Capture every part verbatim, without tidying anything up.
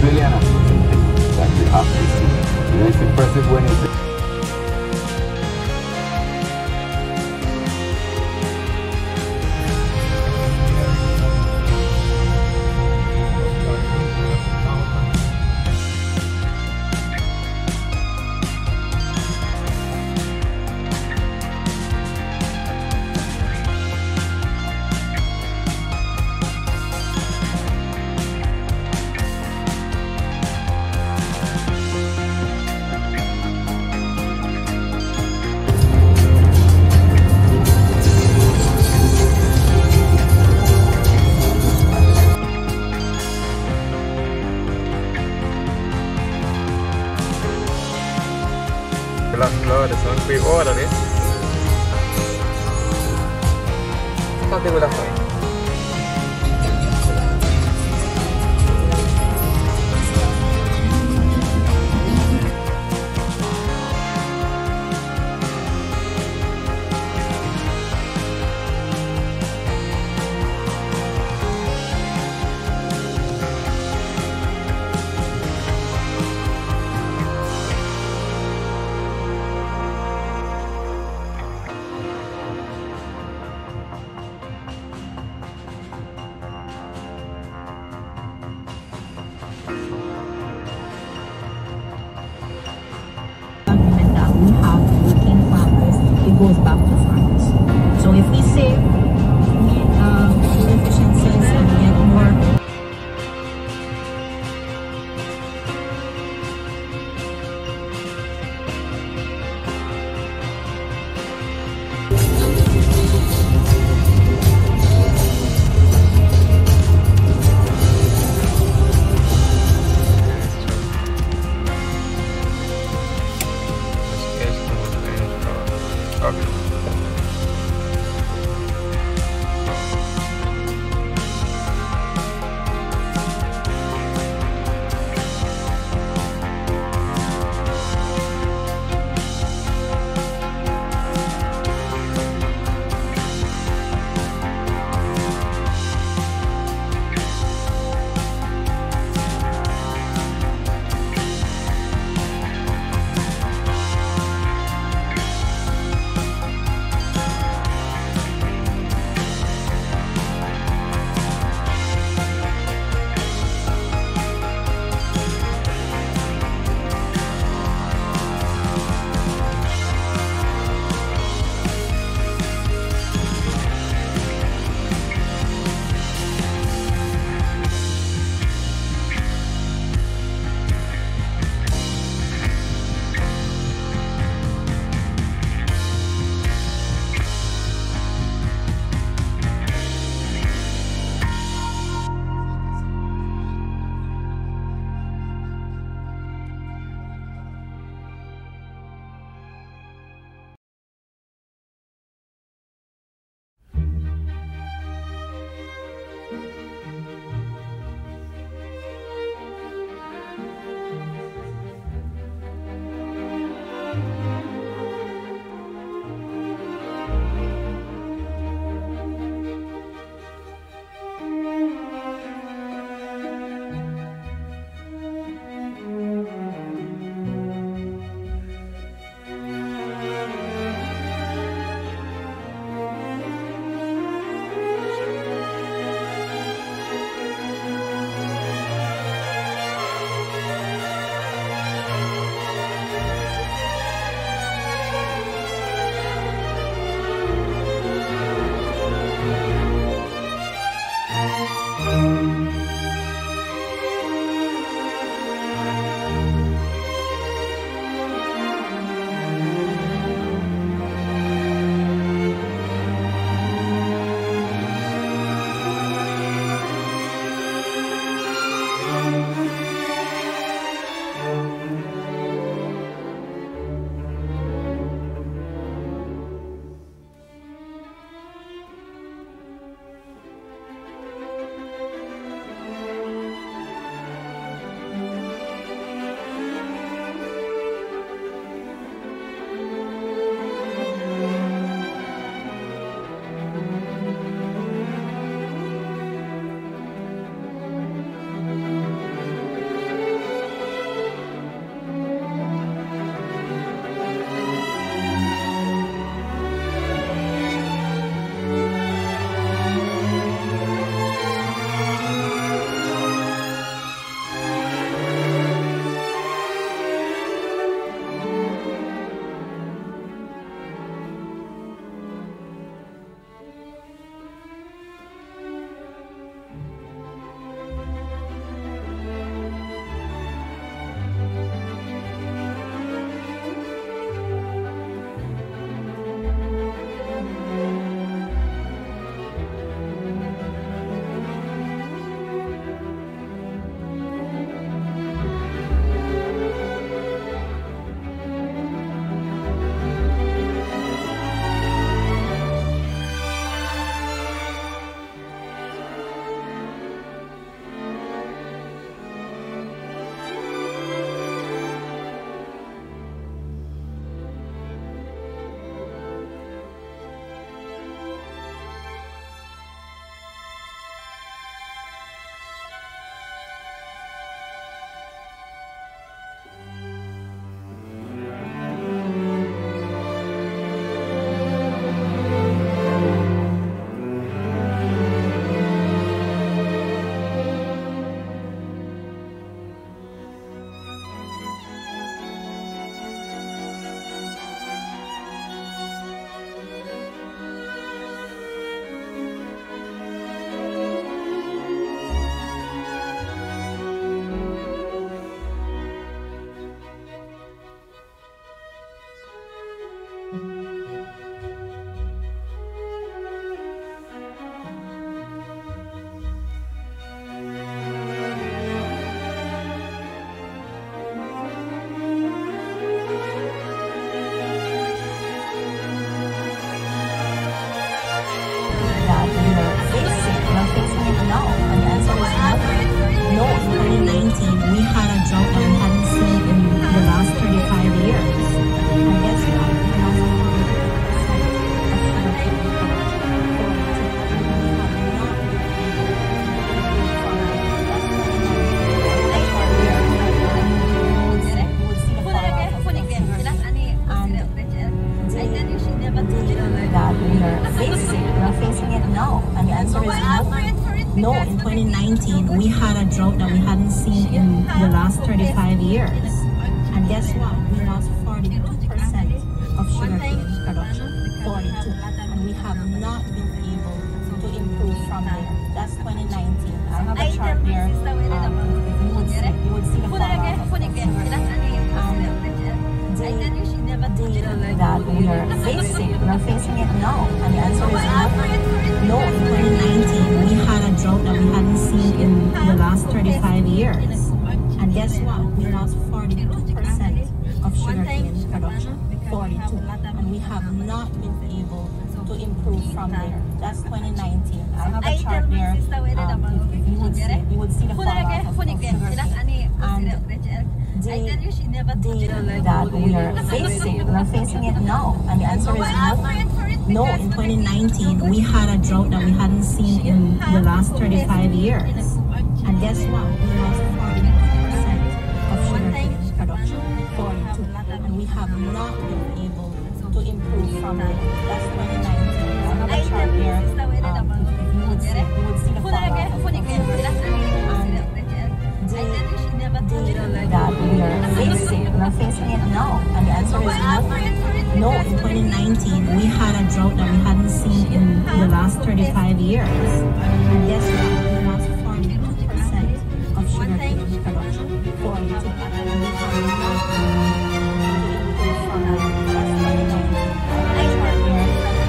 really an amazing thing that you have to see. You know, it's impressive when it's las flores son figurati. Fate quella qua. It goes back to front. So if we save uh, fuel efficiencies and get more Okay. twenty nineteen, we had a drought that we hadn't seen in the last thirty-five years. And guess what? We lost forty-two percent of sugarcane production. forty-two. And we have not been able to improve from there. That's twenty nineteen. I have a chart there. Um, you would see, you would see the fall off of sugarcane. Um, the deal that we are facing, we are facing it now. And the answer is no. No, in twenty nineteen, we had a drought that we hadn't seen in the last thirty-five years. And guess what? We lost forty-two percent of sugarcane production. forty-two. And we have not been able to improve from there. That's twenty nineteen. I have a chart there. Um, you would see, you would see the fall off of sugarcane. And the deal that we are facing, we are facing it now. And the answer is no. No, in twenty nineteen, we had a drought that we hadn't seen in the last thirty-five years. And guess what? We lost forty-two percent of sugarcane production. forty-two. And we have not been able to improve from there. That's twenty nineteen. I have a chart here. Um, you would see, you would see the fall off of sugarcane. And the deal that we are facing, we are facing it now. And the answer is no. No, in twenty nineteen, we had a drought that we hadn't seen in the last thirty-five years. And guess what? We lost forty-two percent of sugarcane production. forty-two. And we have not been able to improve from there. That's twenty nineteen. I chart here.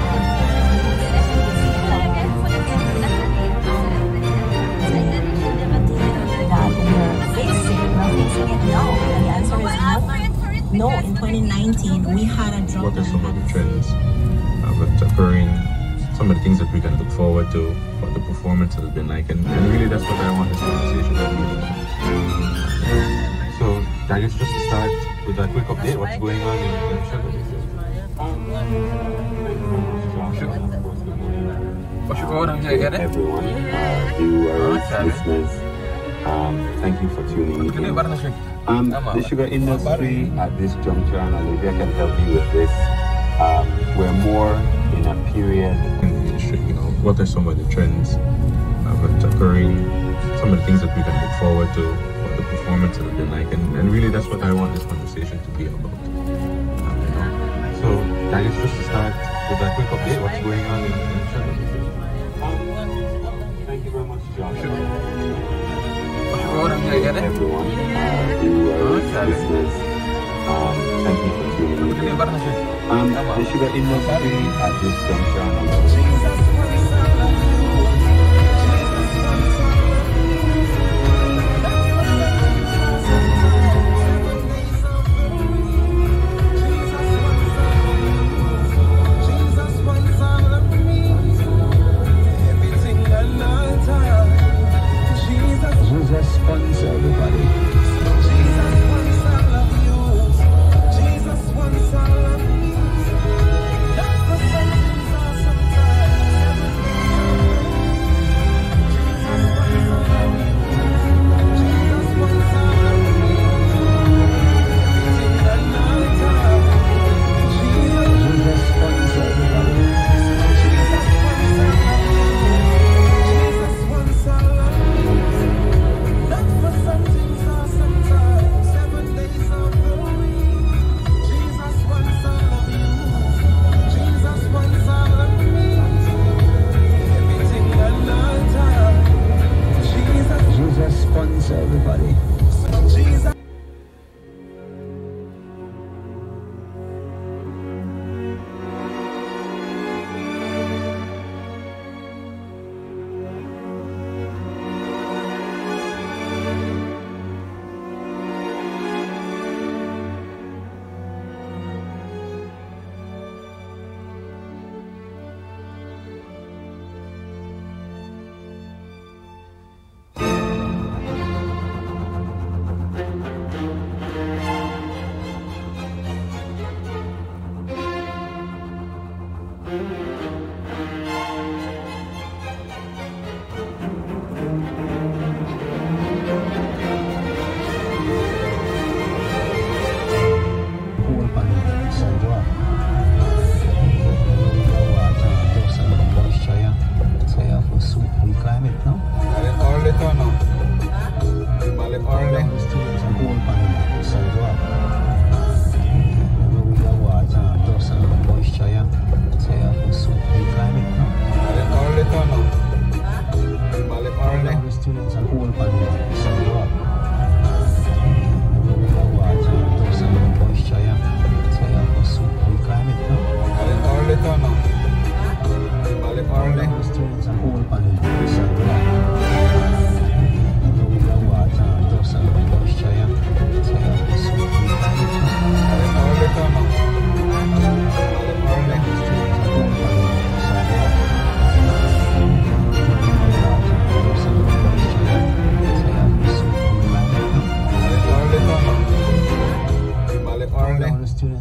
No, in twenty nineteen, we had a drought. What are some of the trends uh, that's occurring? Some of the things that we can look forward to, what the performance has been like, and, and really that's what I want this conversation to be about. So, I guess just to start with a quick update, what's going on in, in sugar? What's your order? Everyone, uh, viewers, listeners, um, thank you for tuning in. Um, the sugar industry at this juncture, and Olivia can help you with this. Um, we're more in a period. You know, what are some of the trends uh, that's occurring? Some of the things that we can look forward to, what the performance has been like, and, and really that's what I want this conversation to be about. Uh, you know. So, I guess just to start with a quick update, what's going on in, in sugar? Um, thank you very much, Josh. Everyone, uh, viewers, listeners, um, thank you for tuning in. Um, the sugar industry at this juncture. Sponsor everybody.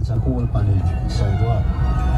It's a coal panel sidewalk.